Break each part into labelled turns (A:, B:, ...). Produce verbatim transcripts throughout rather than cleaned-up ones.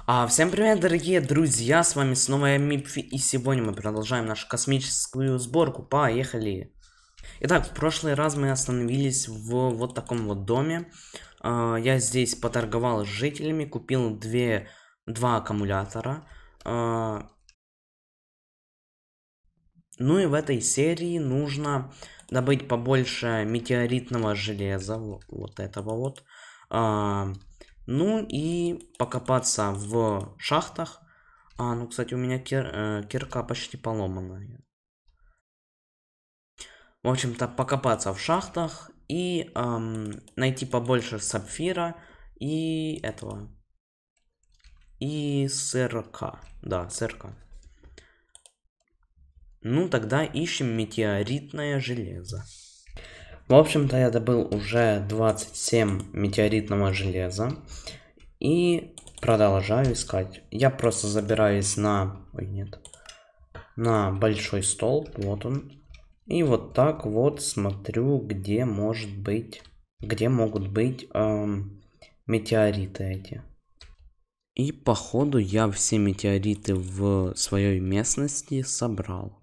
A: А, всем привет, дорогие друзья, с вами снова я Мипфи, и сегодня мы продолжаем нашу космическую сборку. Поехали! Итак, в прошлый раз мы остановились в вот таком вот доме. А, я здесь поторговал с жителями, купил две, два аккумулятора. А, ну и в этой серии нужно добыть побольше метеоритного железа, вот этого вот. А, ну и покопаться в шахтах. А, ну, кстати, у меня кир, э, кирка почти поломанная. В общем-то, покопаться в шахтах и эм, найти побольше сапфира и этого. И сырка. Да, сырка. Ну, тогда ищем метеоритное железо. В общем-то, я добыл уже двадцать семь метеоритного железа. И продолжаю искать. Я просто забираюсь на... Ой, нет. На большой стол. Вот он. И вот так вот смотрю, где может быть... Где могут быть эм, метеориты эти. И походу я все метеориты в своей местности собрал.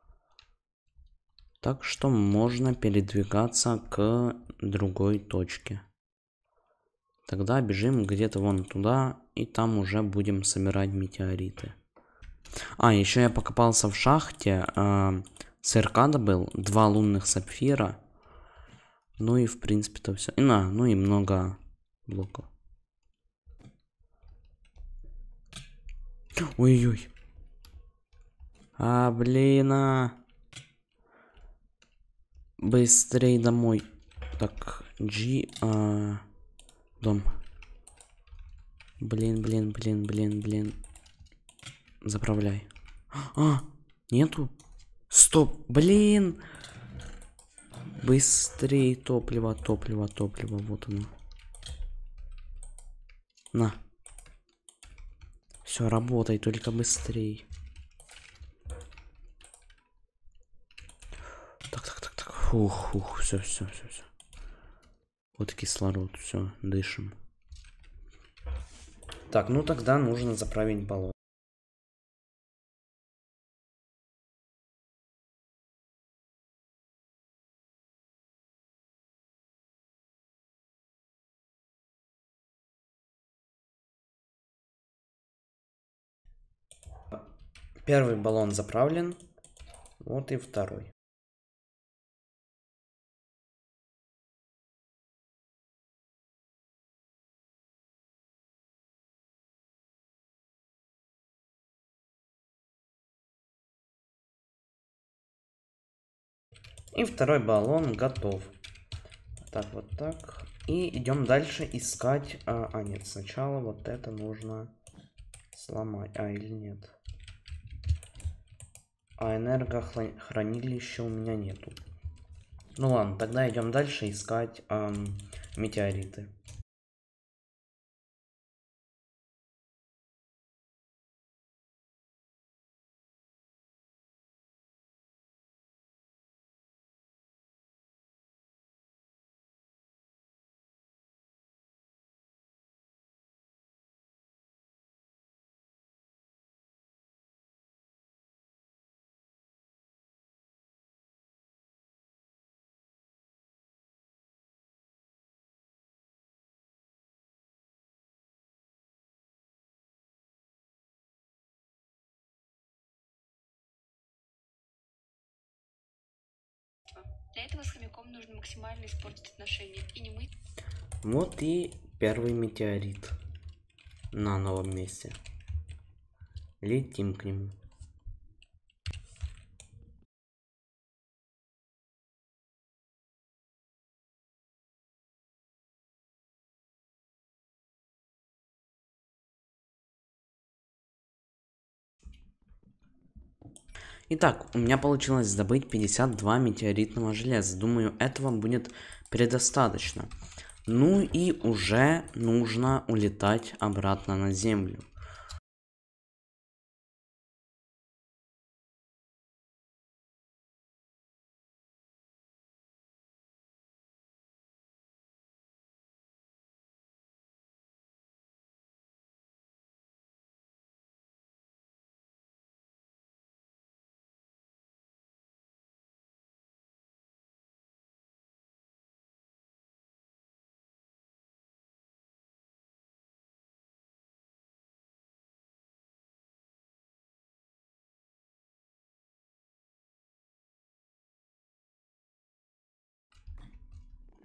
A: Так что можно передвигаться к другой точке. Тогда бежим где-то вон туда, и там уже будем собирать метеориты. А, еще я покопался в шахте, э, ЦРК добыл, два лунных сапфира. Ну и в принципе-то все. И на, ну и много блоков. Ой-ой-ой. А, блин, а. Быстрей домой. Так, G, а, дом. Блин, блин, блин, блин, блин. Заправляй. А, нету? Стоп, блин. Быстрей топливо, топливо, топливо. Вот оно. На. Все, работай, только быстрей. Так, так, так, так. Фух, фух, все, все, все, все. Вот кислород, все, дышим. Так, ну тогда нужно заправить баллон. Первый баллон заправлен. Вот и второй. И второй баллон готов. Так, вот так. И идем дальше искать... А, а, нет, сначала вот это нужно сломать. А, или нет? А энергохранилища у меня нету. Ну ладно, тогда идем дальше искать эм, метеориты.
B: Для этого с хомяком нужно максимально испортить отношения и не мыть.
A: Вот и первый метеорит на новом месте. Летим к нему. Итак, у меня получилось добыть пятьдесят два метеоритного железа. Думаю, этого будет предостаточно. Ну и уже нужно улетать обратно на Землю.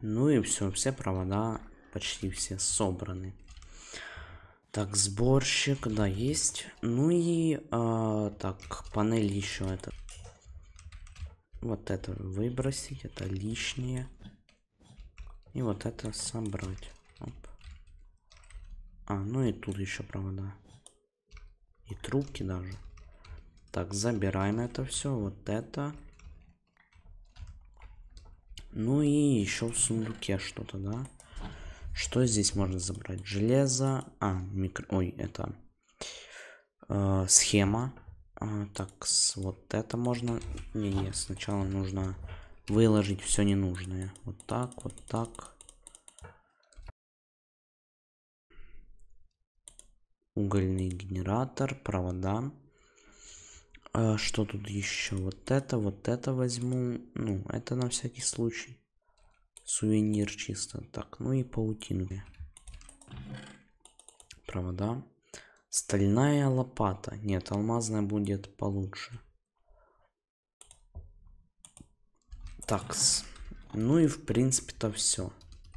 A: Ну и все, все провода почти все собраны. Так, сборщик, да, есть. Ну и а, так, панель еще это. Вот это выбросить, это лишнее. И вот это собрать. Оп. А, ну и тут еще провода. И трубки даже. Так, забираем это все. Вот это. Ну и еще в сундуке что-то, да? Что здесь можно забрать? Железо. А, микро... Ой, это... Э, схема. А, так, с... вот это можно... Не-не, сначала нужно выложить все ненужное. Вот так, вот так. Угольный генератор, провода. А, что тут еще? Вот это, вот это возьму. Ну, это на всякий случай. Сувенир чисто. Так, ну и паутину. Провода. Стальная лопата. Нет, алмазная будет получше. Такс. Ну и в принципе-то все.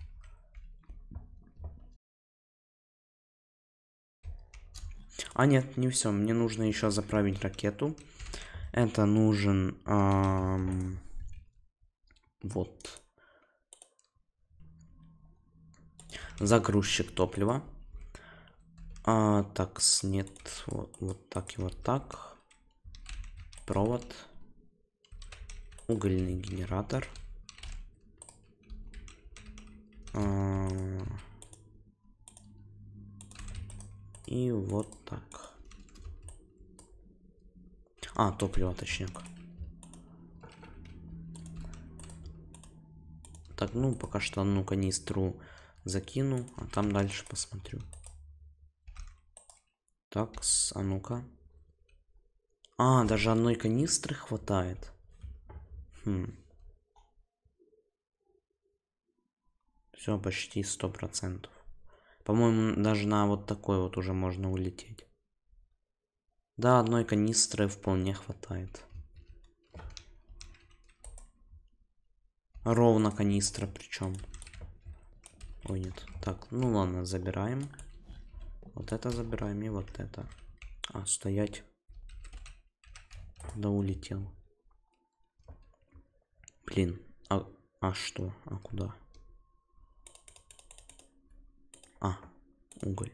A: А нет, не все. Мне нужно еще заправить ракету. Это нужен... Эм, вот. Загрузчик топлива. А, так, нет. Вот, вот так и вот так. Провод. Угольный генератор. А, и вот так. А, топливо, точнее. Так, ну, пока что одну канистру закину, а там дальше посмотрю. Так, а ну-ка. А, даже одной канистры хватает. Хм. Все, почти сто процентов. По-моему, даже на вот такой вот уже можно улететь. Да, одной канистры вполне хватает. Ровно канистра причем. Ой, нет. Так, ну ладно, забираем. Вот это забираем и вот это. А, стоять. Да улетел. Блин. А, а что? А куда? А, уголь.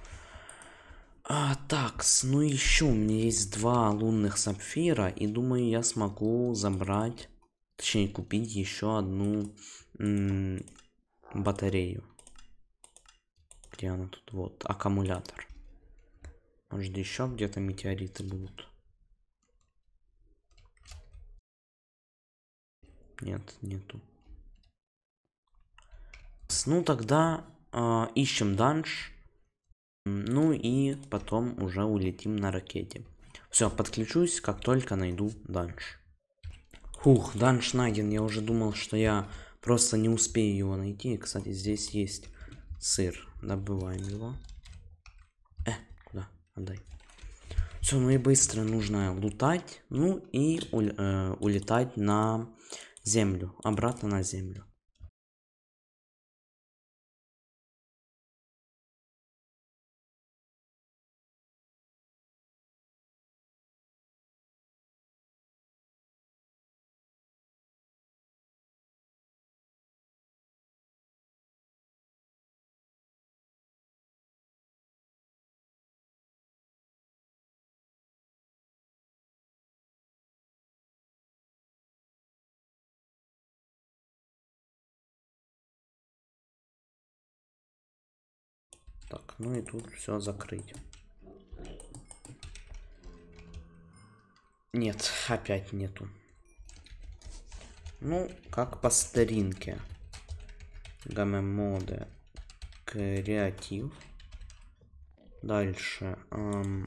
A: А, так, ну еще у меня есть два лунных сапфира. И думаю, я смогу забрать... Точнее, купить еще одну м- батарею. Где она тут? Вот, аккумулятор. Может, еще где-то метеориты будут? Нет, нету. Ну, тогда э, ищем данж. Ну и потом уже улетим на ракете. Все, подключусь, как только найду данж. Хух, данж найден. Я уже думал, что я просто не успею его найти. Кстати, здесь есть сыр. Добываем его. Э, куда? Отдай. Все, ну и быстро нужно лутать. Ну и уль, э, улетать на землю. Обратно на землю. Так, ну и тут все закрыть. Нет, опять нету. Ну, как по старинке. Гамма-моды. Креатив. Дальше. Эм...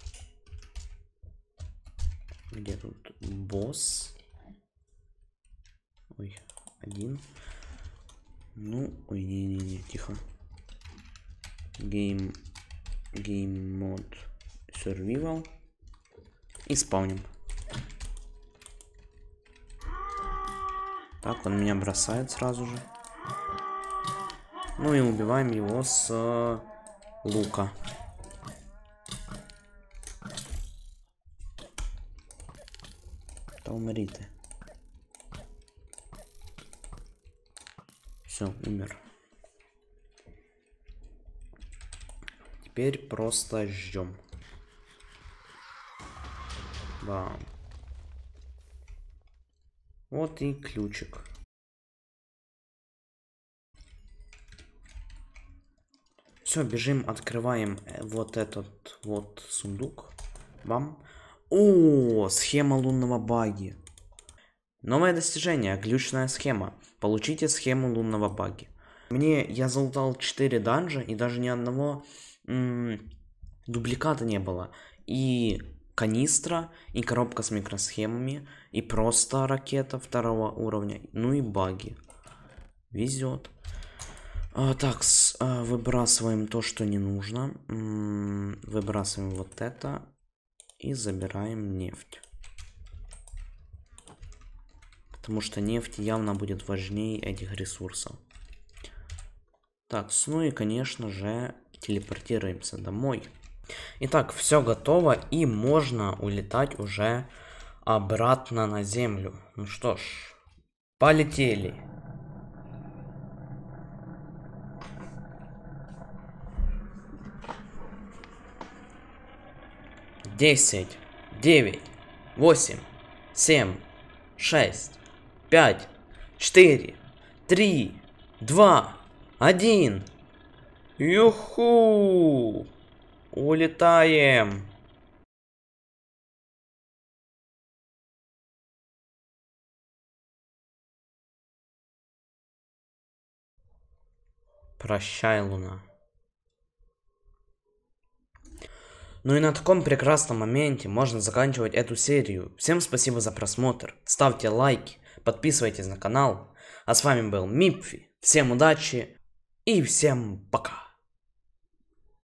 A: Где тут? Босс. Ой, один. Ну, ой, не-не-не, тихо. Game, game mode survival. И спавним. Так, он меня бросает сразу же. Ну и убиваем его с э, лука. Да умри ты. Все, умер. Теперь просто ждем. Бам. Вот и ключик. Все, бежим, открываем вот этот вот сундук. Бам. О, схема лунного баги. Новое достижение, глючная схема. Получите схему лунного баги. Мне, я залутал четыре данжа, и даже ни одного м, дубликата не было. И канистра, и коробка с микросхемами, и просто ракета второго уровня, ну и баги. Везет. А, так, с, а, выбрасываем то, что не нужно. М, выбрасываем вот это. И забираем нефть. Потому что нефть явно будет важнее этих ресурсов. Так, ну и конечно же телепортируемся домой. Итак, все готово и можно улетать уже обратно на землю. Ну что ж, полетели. Десять, девять, восемь, семь, шесть, пять, четыре, три, два, один. Юху! Улетаем! Прощай, Луна. Ну и на таком прекрасном моменте можно заканчивать эту серию. Всем спасибо за просмотр. Ставьте лайки, подписывайтесь на канал. А с вами был Мипфи. Всем удачи и всем пока.